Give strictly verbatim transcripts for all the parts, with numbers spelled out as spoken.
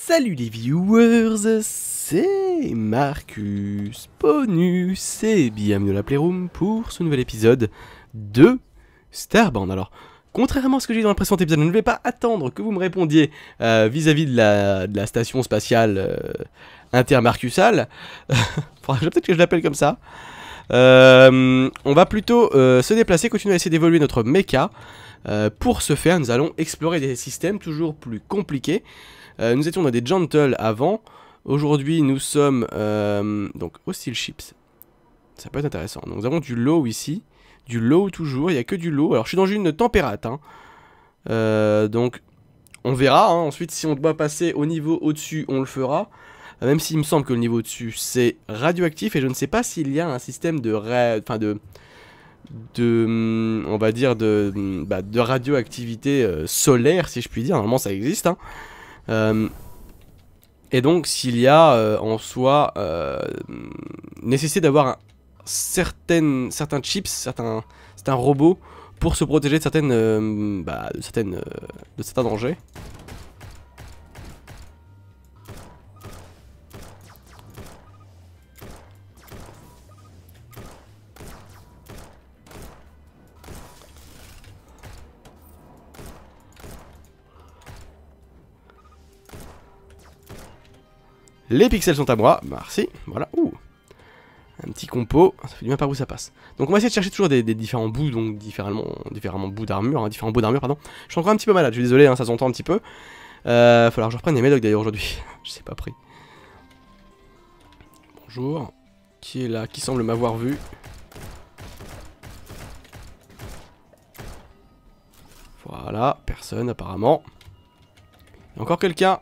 Salut les viewers, c'est Marcus Ponus et bienvenue dans la Playroom pour ce nouvel épisode de Starbound. Alors, contrairement à ce que j'ai dit dans le précédent épisode, je ne vais pas attendre que vous me répondiez vis-à-vis euh, -vis de, la, de la station spatiale euh, intermarcusale. Peut-être que je l'appelle comme ça. Euh, on va plutôt euh, se déplacer, continuer à essayer d'évoluer notre mecha. Euh, pour ce faire, nous allons explorer des systèmes toujours plus compliqués. Euh, nous étions dans des Gentle avant. Aujourd'hui, nous sommes euh, donc Hostile Ships. Ça peut être intéressant. Donc, nous avons du low ici. Du low toujours. Il n'y a que du low. Alors, je suis dans une températe. Hein. Euh, donc, on verra. Hein. Ensuite, si on doit passer au niveau au-dessus, on le fera. Euh, même s'il me semble que le niveau au-dessus, c'est radioactif. Et je ne sais pas s'il y a un système de... Ra... Enfin, de... de... On va dire de... Bah, de radioactivité euh, solaire, si je puis dire. Normalement, ça existe. Hein. Euh, et donc s'il y a euh, en soi euh, nécessité d'avoir un, certaines, certains chips, certains, certains robots pour se protéger de certaines, euh, bah, de, certaines euh, de certains dangers. Les pixels sont à moi, merci, voilà, ouh. Un petit compo, ça fait du bien par où ça passe. Donc on va essayer de chercher toujours des, des différents bouts, donc différemment, différemment bouts d'armure, hein, différents bouts d'armure, pardon. Je suis encore un petit peu malade, je suis désolé, hein, ça s'entend un petit peu. Euh, falloir que je reprenne des médocs d'ailleurs aujourd'hui, je sais pas pris. Bonjour, qui est là, qui semble m'avoir vu. Voilà, personne apparemment. Il y a encore quelqu'un.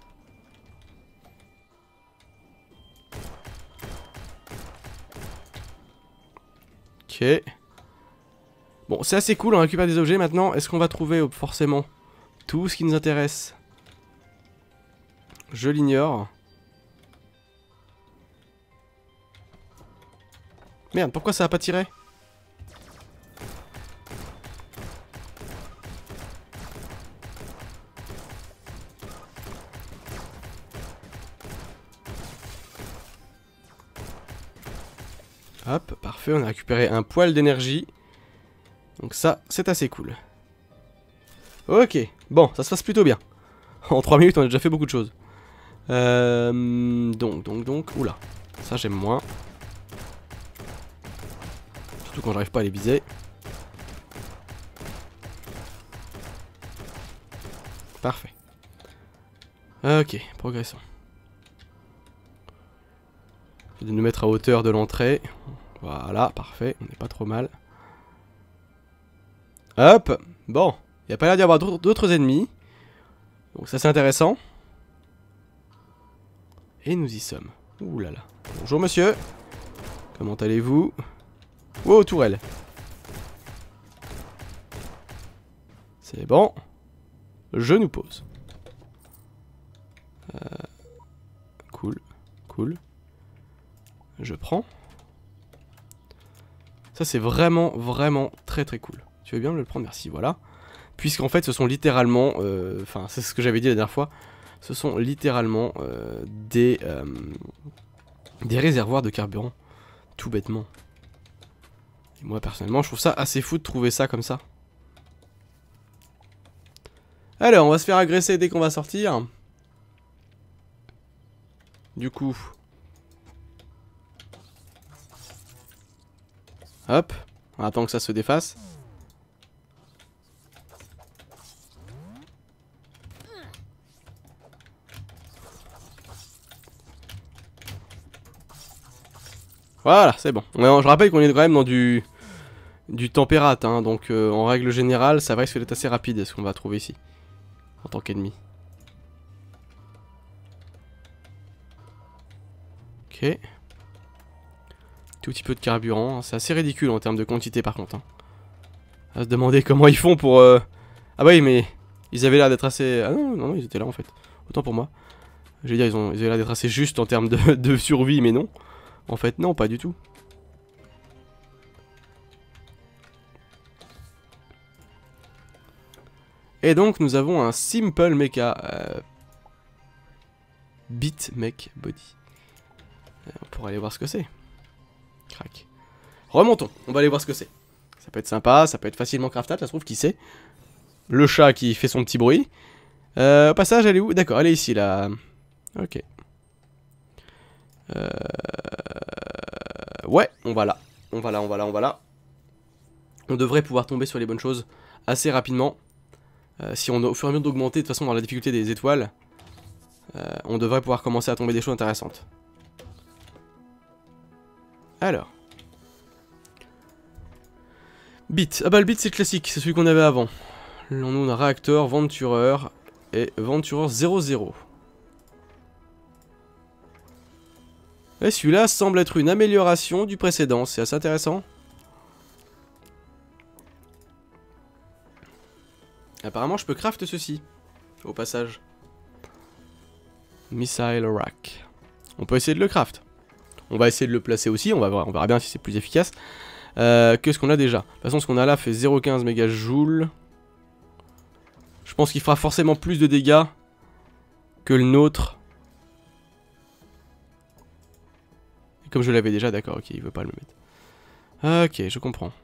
Ok. Bon, c'est assez cool, on récupère des objets maintenant. Est-ce qu'on va trouver forcément tout ce qui nous intéresse? Je l'ignore. Merde, pourquoi ça a pas tiré? Hop, parfait, on a récupéré un poil d'énergie. Donc ça, c'est assez cool. Ok, bon, ça se passe plutôt bien. En trois minutes, on a déjà fait beaucoup de choses. Euh, donc, donc, donc, oula. Ça, j'aime moins. Surtout quand j'arrive pas à les viser. Parfait. Ok, progressons. De nous mettre à hauteur de l'entrée. Voilà, parfait, on n'est pas trop mal. Hop, bon, il n'y a pas l'air d'y avoir d'autres ennemis. Donc ça c'est intéressant. Et nous y sommes. Ouh là là. Bonjour monsieur. Comment allez-vous? Oh, tourelle. C'est bon. Je nous pose. Euh, cool, cool. Je prends. Ça c'est vraiment, vraiment très très cool. Tu veux bien me le prendre? Merci, voilà. Puisqu'en fait ce sont littéralement, enfin euh, c'est ce que j'avais dit la dernière fois, ce sont littéralement euh, des, euh, des réservoirs de carburant, tout bêtement. Et moi personnellement je trouve ça assez fou de trouver ça comme ça. Alors on va se faire agresser dès qu'on va sortir. Du coup... Hop, on attend que ça se défasse. Voilà, c'est bon. Je rappelle qu'on est quand même dans du du températe, hein, donc euh, en règle générale, ça va risque d'être assez rapide ce qu'on va trouver ici, en tant qu'ennemi. Ok. Tout petit peu de carburant, hein. C'est assez ridicule en termes de quantité par contre. Hein. À se demander comment ils font pour... Euh... Ah bah oui, mais ils avaient l'air d'être assez... Ah non, non, non, ils étaient là en fait. Autant pour moi. Je veux dire, ils, ont... ils avaient l'air d'être assez justes en termes de... de survie, mais non. En fait, non, pas du tout. Et donc, nous avons un simple mecha. Euh... Bit Mech Body. Euh, on pourra aller voir ce que c'est. Crac. Remontons, on va aller voir ce que c'est. Ça peut être sympa, ça peut être facilement craftable, ça se trouve, qui sait. Le chat qui fait son petit bruit. Euh, au passage, elle est où? D'accord, elle est ici, là. Ok. Euh... Ouais, on va là. On va là, on va là, on va là. On devrait pouvoir tomber sur les bonnes choses assez rapidement. Euh, si on, au fur et à mesure d'augmenter, de toute façon, dans la difficulté des étoiles, euh, on devrait pouvoir commencer à tomber des choses intéressantes. Alors. Bit. Ah bah le bit c'est classique, c'est celui qu'on avait avant. Là on a réacteur, ventureur et ventureur zéro zéro. Et celui-là semble être une amélioration du précédent, c'est assez intéressant. Apparemment je peux craft ceci, au passage. Missile Rack. On peut essayer de le craft. On va essayer de le placer aussi, on, va voir, on verra bien si c'est plus efficace. Euh, Qu'est-ce qu'on a déjà? De toute façon ce qu'on a là fait zéro virgule quinze mégajoules. Je pense qu'il fera forcément plus de dégâts que le nôtre. Et comme je l'avais déjà, d'accord, ok, il veut pas le mettre. Ok, je comprends.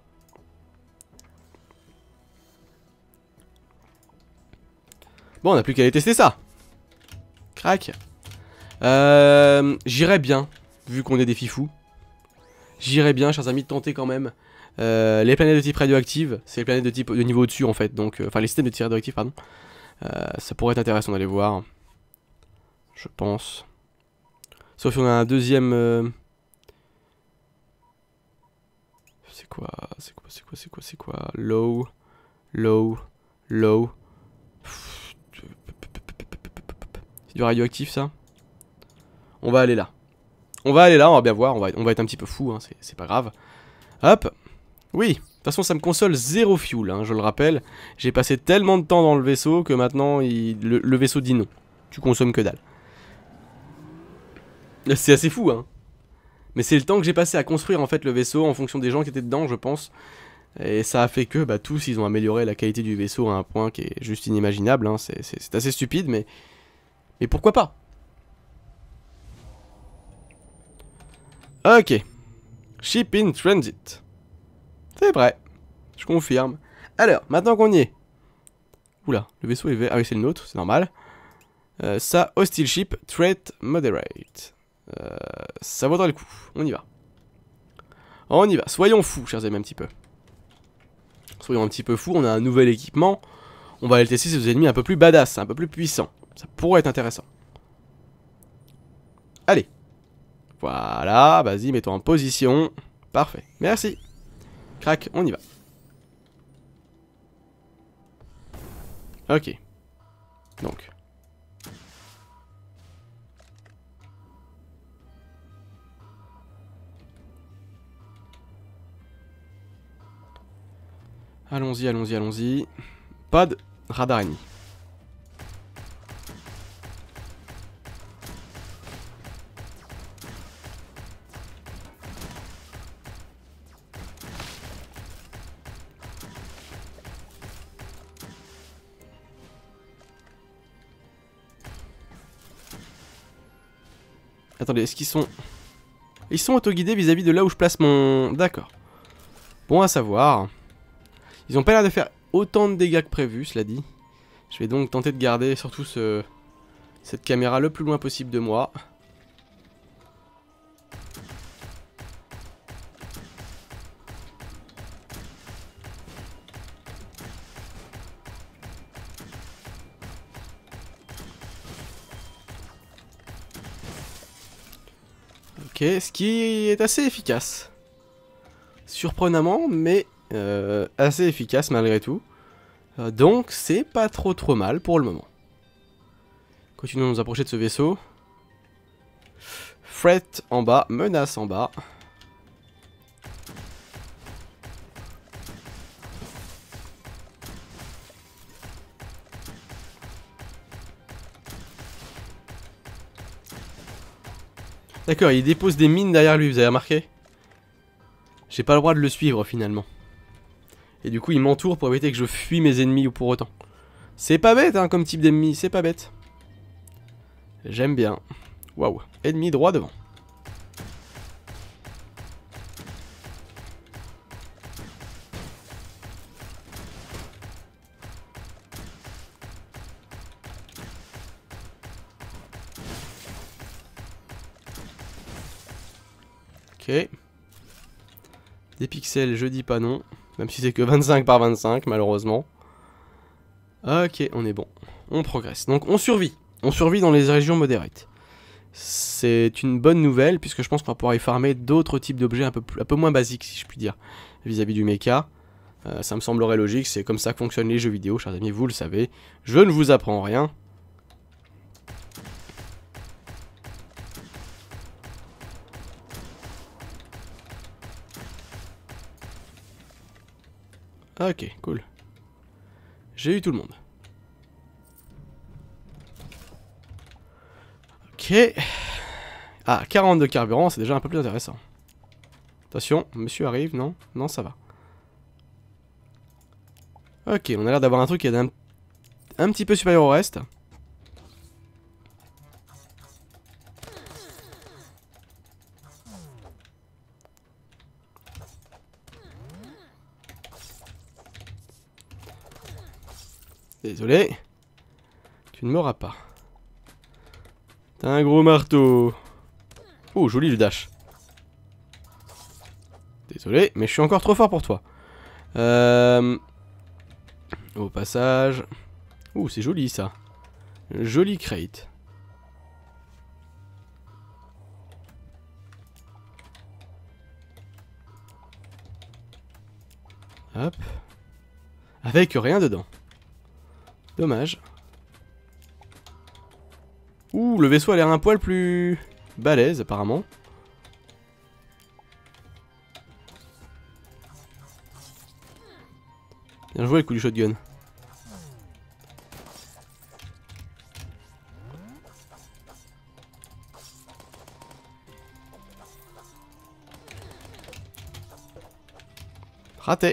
Bon, on n'a plus qu'à aller tester ça. Crac. Euh, J'irais bien, vu qu'on est des fifous. J'irais bien, chers amis, de tenter quand même. Euh, les planètes de type radioactive, c'est les planètes de type de niveau au-dessus en fait. Donc, euh, enfin, les systèmes de type radioactif, pardon. Euh, ça pourrait être intéressant d'aller voir. Je pense. Sauf si on a un deuxième. Euh... C'est quoi? C'est quoi? C'est quoi? C'est quoi? C'est quoi? Low. Low. Low. C'est du radioactif ça? On va aller là. On va aller là, on va bien voir, on va, on va être un petit peu fou, hein, c'est pas grave. Hop. Oui, de toute façon ça me console zéro fuel, hein, je le rappelle. J'ai passé tellement de temps dans le vaisseau que maintenant il, le, le vaisseau dit non. Tu consommes que dalle. C'est assez fou, hein. Mais c'est le temps que j'ai passé à construire en fait le vaisseau en fonction des gens qui étaient dedans, je pense. Et ça a fait que bah, tous ils ont amélioré la qualité du vaisseau à un point qui est juste inimaginable, hein. C'est assez stupide, mais... Mais pourquoi pas? Ok. Ship in transit. C'est vrai. Je confirme. Alors, maintenant qu'on y est. Oula, le vaisseau est vert. Ah oui, c'est le nôtre, c'est normal. Euh, ça, hostile ship, threat moderate. Euh, ça vaudra le coup. On y va. On y va. Soyons fous, chers amis, un petit peu. Soyons un petit peu fous. On a un nouvel équipement. On va aller tester ces ennemis un peu plus badass, un peu plus puissants. Ça pourrait être intéressant. Allez. Voilà, vas-y, mets-toi en position. Parfait, merci. Crac, on y va. Ok. Donc. Allons-y, allons-y, allons-y. Pas de radar ennemi. Attendez, est-ce qu'ils sont... Ils sont auto-guidés vis-à-vis de là où je place mon... D'accord. Bon à savoir. Ils ont pas l'air de faire autant de dégâts que prévu, cela dit. Je vais donc tenter de garder surtout ce... cette caméra le plus loin possible de moi. Ok, ce qui est assez efficace. Surprenamment, mais euh, assez efficace malgré tout. Euh, donc c'est pas trop trop mal pour le moment. Continuons à nous approcher de ce vaisseau. Threat en bas, menace en bas. D'accord, il dépose des mines derrière lui, vous avez remarqué? J'ai pas le droit de le suivre finalement. Et du coup il m'entoure pour éviter que je fuis mes ennemis ou pour autant. C'est pas bête hein, comme type d'ennemi, c'est pas bête. J'aime bien. Waouh. Ennemi droit devant. Ok. Des pixels, je dis pas non. Même si c'est que vingt-cinq par vingt-cinq, malheureusement. Ok, on est bon. On progresse. Donc on survit. On survit dans les régions modérées. C'est une bonne nouvelle, puisque je pense qu'on va pouvoir y farmer d'autres types d'objets un peu, plus, un peu moins basiques, si je puis dire, vis-à-vis du mecha. Euh, ça me semblerait logique, c'est comme ça que fonctionnent les jeux vidéo, chers amis, vous le savez. Je ne vous apprends rien. Ok, cool. J'ai eu tout le monde. Ok. Ah, quarante de carburant, c'est déjà un peu plus intéressant. Attention, monsieur arrive, non? Non, ça va. Ok, on a l'air d'avoir un truc qui est un, un petit peu supérieur au reste. Désolé. Tu ne m'auras pas. T'as un gros marteau. Oh, joli le dash. Désolé, mais je suis encore trop fort pour toi. Euh... Au passage... Ouh, c'est joli ça. Joli crate. Hop. Avec rien dedans. Dommage. Ouh, le vaisseau a l'air un poil plus balèze apparemment. Bien joué le coup du shotgun. Raté.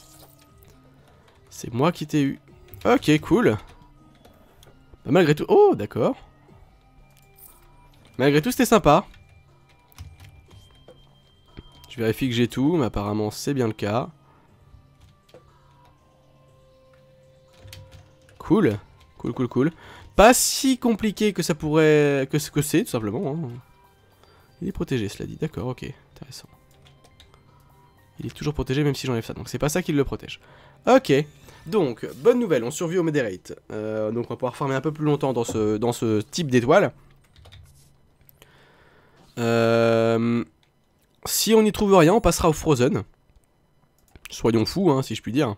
C'est moi qui t'ai eu. Ok, cool. Bah, malgré tout... Oh, d'accord. Malgré tout, c'était sympa. Je vérifie que j'ai tout, mais apparemment, c'est bien le cas. Cool. Cool, cool, cool. Pas si compliqué que ça pourrait... Que ce que c'est, tout simplement. Hein. Il est protégé, cela dit. D'accord, ok. Intéressant. Il est toujours protégé, même si j'enlève ça. Donc, c'est pas ça qui le protège. Ok. Donc, bonne nouvelle, on survit au moderate. Euh, donc, on va pouvoir farmer un peu plus longtemps dans ce, dans ce type d'étoile. Euh, si on n'y trouve rien, on passera au Frozen. Soyons fous, hein, si je puis dire.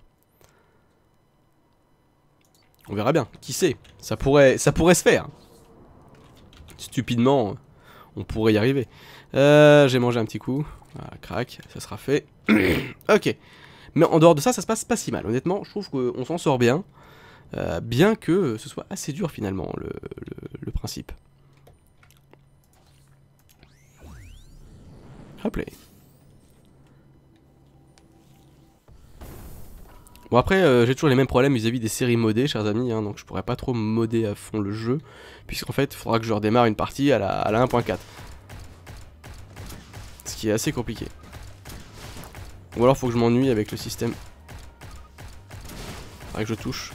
On verra bien, qui sait. Ça pourrait, ça pourrait se faire. Stupidement, on pourrait y arriver. Euh, J'ai mangé un petit coup. Voilà, crac, ça sera fait. Ok. Mais en dehors de ça, ça se passe pas si mal. Honnêtement, je trouve qu'on s'en sort bien. Euh, bien que ce soit assez dur finalement, le, le, le principe. Hop là. Bon après, euh, j'ai toujours les mêmes problèmes vis-à-vis des séries modées, chers amis, hein, donc je pourrais pas trop modder à fond le jeu, puisqu'en fait, il faudra que je redémarre une partie à la, à la un point quatre. Ce qui est assez compliqué. Ou alors faut que je m'ennuie avec le système. Faudrait que je touche.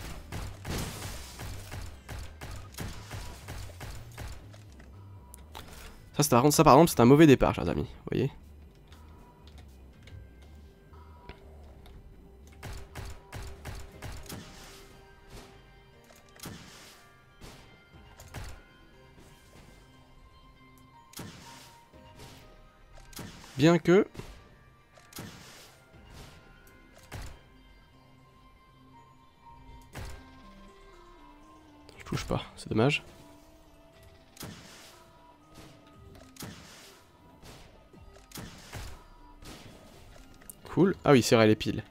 Ça, ça, ça par exemple, c'est un mauvais départ, chers amis, vous voyez. Bien que... Je touche pas, c'est dommage. Cool. Ah oui, c'est vrai, les piles.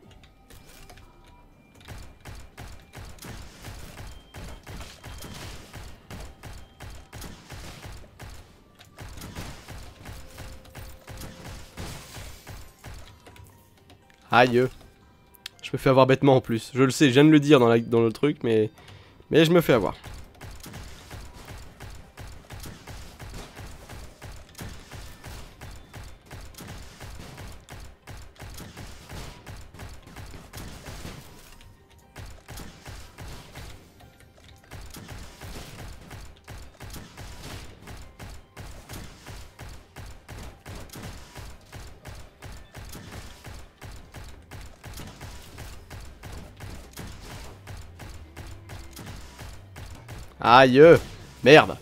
Aïe. Je me fais avoir bêtement en plus. Je le sais, je viens de le dire dans, la, dans le truc, mais... Mais je me fais avoir. Aïe. Merde.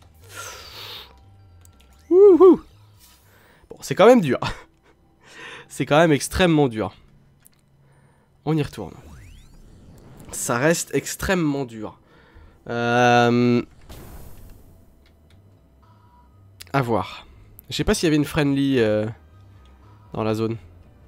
Wouhou. Bon, c'est quand même dur. C'est quand même extrêmement dur. On y retourne. Ça reste extrêmement dur. Euh... À voir. Je sais pas s'il y avait une friendly euh, dans la zone.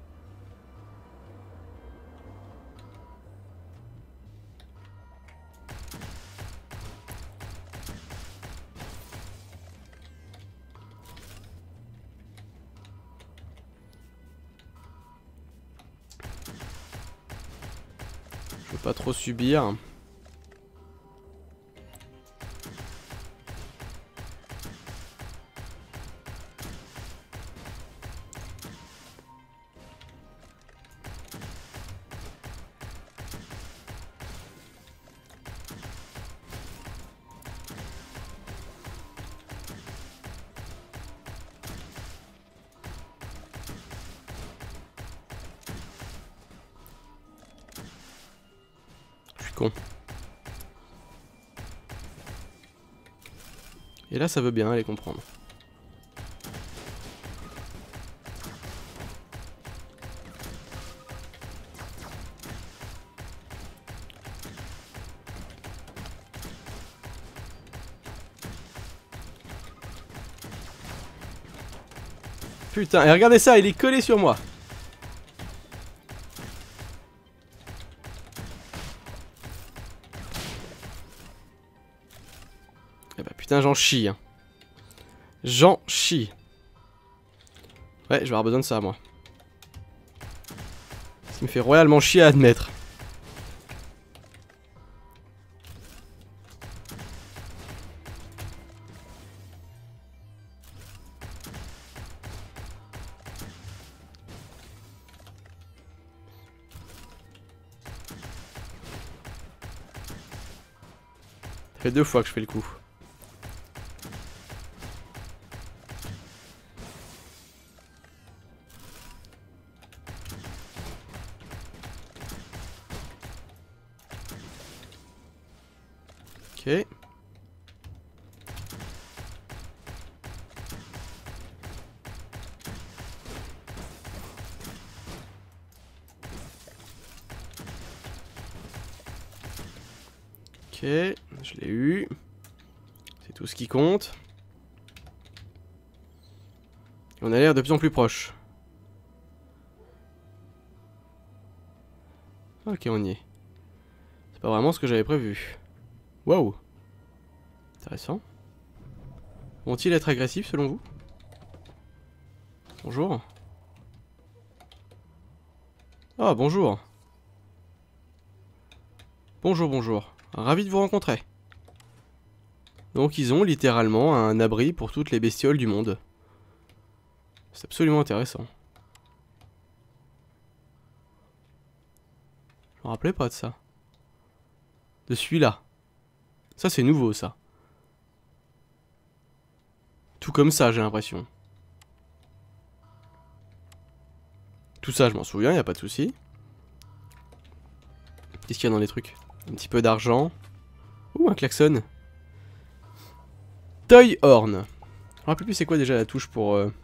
Je veux pas trop subir. Con. Et là ça veut bien aller comprendre. Putain, et regardez ça, il est collé sur moi. Eh bah putain, j'en chie. Hein. J'en chie. Ouais, je vais avoir besoin de ça, moi. Ça me fait royalement chier à admettre. Ça fait deux fois que je fais le coup. Ok. Ok, je l'ai eu. C'est tout ce qui compte. Et on a l'air de plus en plus proche. Ok, on y est. C'est pas vraiment ce que j'avais prévu. Waouh. Intéressant. Vont-ils être agressifs selon vous? Bonjour. Ah, bonjour. Bonjour, bonjour. Ravi de vous rencontrer. Donc ils ont littéralement un abri pour toutes les bestioles du monde. C'est absolument intéressant. Je me rappelais pas de ça. De celui-là. Ça c'est nouveau ça. Tout comme ça j'ai l'impression. Tout ça je m'en souviens, y a pas de souci. Qu'est-ce qu'il y a dans les trucs? Un petit peu d'argent. Ouh, un klaxon. Toy Horn. Je me rappelle plus c'est quoi déjà la touche pour... Euh...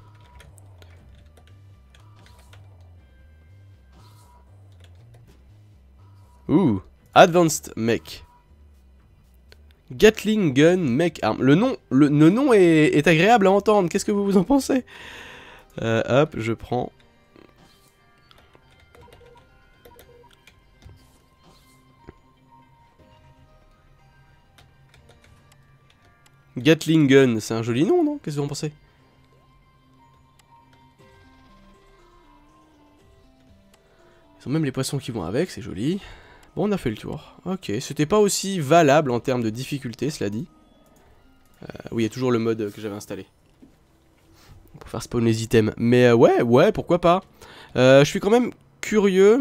Ouh, Advanced Mech. Gatling Gun Mech Arm. Le nom, le, le nom est, est agréable à entendre. Qu'est-ce que vous vous en pensez? euh, Hop, je prends... Gatling Gun, c'est un joli nom, non? Qu'est-ce que vous en pensez? Ils ont même les poissons qui vont avec, c'est joli. Bon, on a fait le tour. Ok, c'était pas aussi valable en termes de difficulté, cela dit. Euh, oui, il y a toujours le mode que j'avais installé. Pour faire spawn les items. Mais euh, ouais, ouais, pourquoi pas. Euh, je suis quand même curieux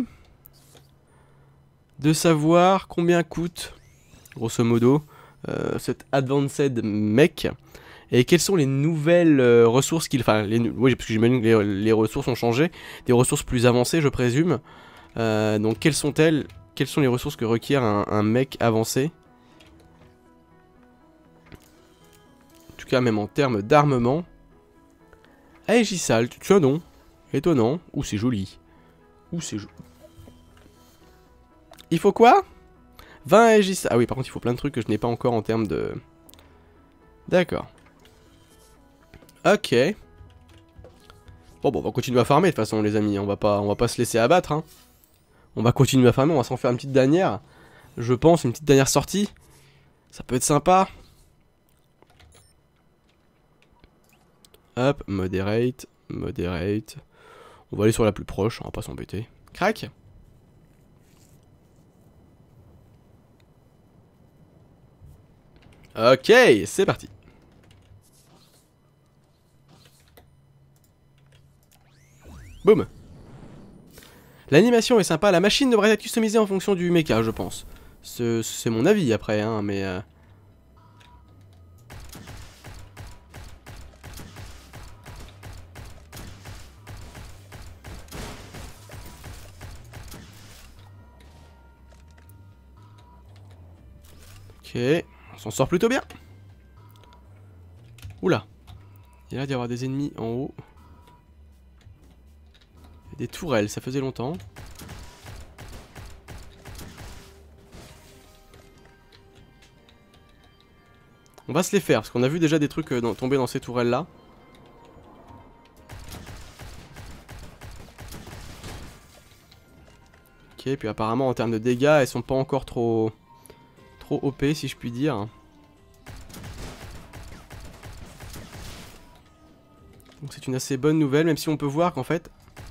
de savoir combien coûte, grosso modo, euh, cet Advanced Mech. Et quelles sont les nouvelles euh, ressources qu'il... Enfin, les... oui, parce que j'imagine que les, les ressources ont changé. Des ressources plus avancées, je présume. Euh, donc, quelles sont-elles? Quelles sont les ressources que requiert un, un mech avancé? tout cas même en termes d'armement. Aegissal, tiens donc. Étonnant. Ouh, c'est joli. Ouh, c'est joli. Il faut quoi? vingt Aegissal. Ah oui, par contre, il faut plein de trucs que je n'ai pas encore en termes de... D'accord. Ok. Bon, bon, on va continuer à farmer de toute façon, les amis. On va pas, on va pas se laisser abattre. Hein. On va continuer à farmer. On va s'en faire une petite dernière. Je pense, une petite dernière sortie. Ça peut être sympa. Hop, moderate, moderate. On va aller sur la plus proche, on va pas s'embêter. Crac. Ok, c'est parti. Boum. L'animation est sympa, la machine devrait être customisée en fonction du mecha, je pense. C'est mon avis après, hein, mais... Euh... Ok, on s'en sort plutôt bien. Oula. Il y a l'air d'y avoir des ennemis en haut. Des tourelles, ça faisait longtemps. On va se les faire, parce qu'on a vu déjà des trucs euh, dans, tomber dans ces tourelles là. Ok, puis apparemment en termes de dégâts, elles sont pas encore trop... Trop O P si je puis dire. Donc c'est une assez bonne nouvelle, même si on peut voir qu'en fait...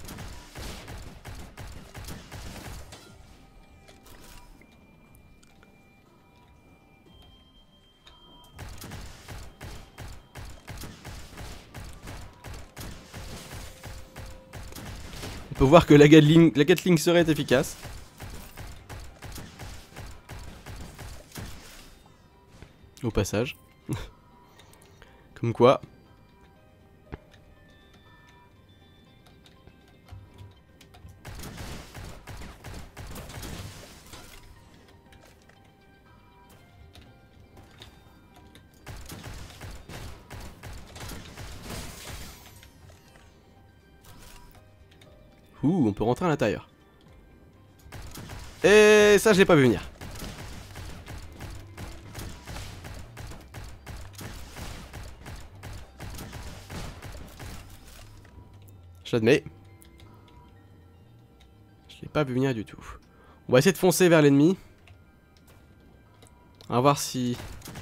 On peut voir que la Gatling, la Gatling serait efficace. Au passage. Comme quoi. Ouh, on peut rentrer à l'intérieur. Et ça, je l'ai pas vu venir. J'admets. Je l'ai pas vu venir du tout. On va essayer de foncer vers l'ennemi. On va voir si...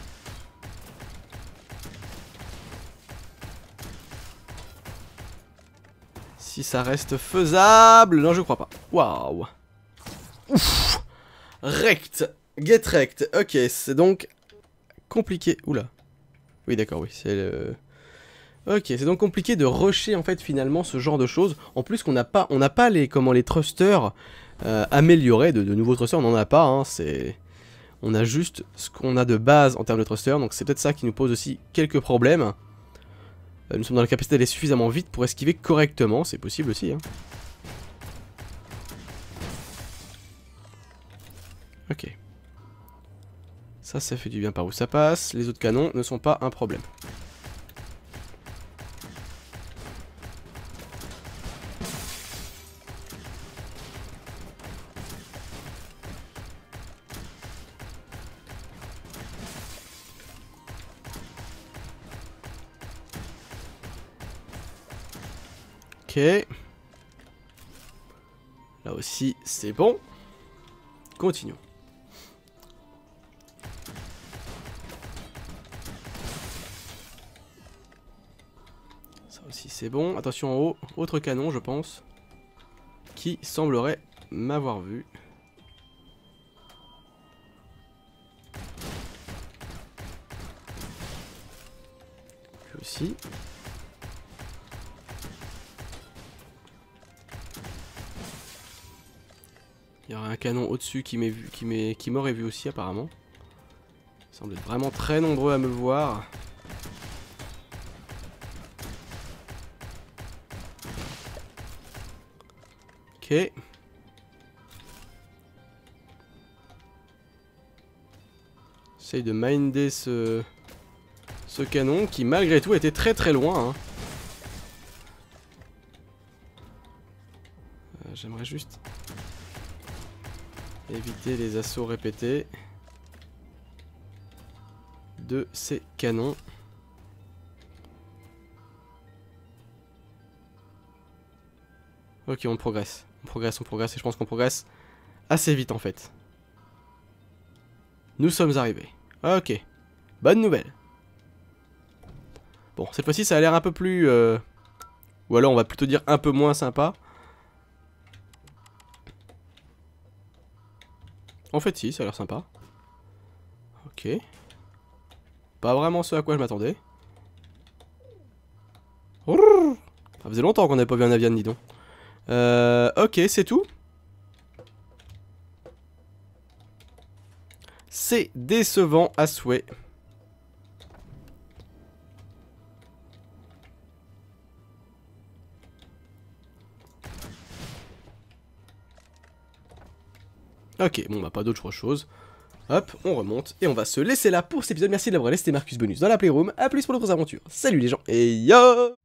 Si ça reste faisable. Non, je crois pas. Waouh. Ouf. Rect. Get rect. Ok, c'est donc compliqué. Oula. Oui, d'accord, oui. C'est le... Ok, c'est donc compliqué de rusher en fait finalement ce genre de choses. En plus qu'on n'a pas, on n'a pas les comment les thrusters euh, améliorés, de, de nouveaux thrusters, on n'en a pas. Hein, c'est, on a juste ce qu'on a de base en termes de thrusters. Donc c'est peut-être ça qui nous pose aussi quelques problèmes. Euh, nous sommes dans la capacité d'aller suffisamment vite pour esquiver correctement, c'est possible aussi. Hein. Ok. Ça, ça fait du bien par où ça passe. Les autres canons ne sont pas un problème. Ok. Là aussi, c'est bon. Continuons. Ça aussi, c'est bon. Attention en haut. Autre canon, je pense. Qui semblerait m'avoir vu. Lui aussi. Il y aura un canon au-dessus qui m'est vu, qui m'est, qui m'aurait vu aussi apparemment. Ils semblent être vraiment très nombreux à me voir. Ok. J'essaye de minder ce, Ce canon qui malgré tout était très très loin. Hein. Euh, J'aimerais juste éviter les assauts répétés de ces canons. Ok, on progresse. On progresse, on progresse et je pense qu'on progresse assez vite en fait. Nous sommes arrivés. Ok. Bonne nouvelle. Bon, cette fois-ci ça a l'air un peu plus... Euh... Ou alors on va plutôt dire un peu moins sympa. En fait si, ça a l'air sympa. Ok. Pas vraiment ce à quoi je m'attendais. Ça faisait longtemps qu'on n'avait pas vu un avion, dis donc. Euh, ok, c'est tout. C'est décevant à souhait. Ok, bon bah pas d'autre chose. Hop, on remonte et on va se laisser là pour cet épisode. Merci de l'avoir laissé, Marcus Bonus dans la Playroom. A plus pour d'autres aventures. Salut les gens et yo!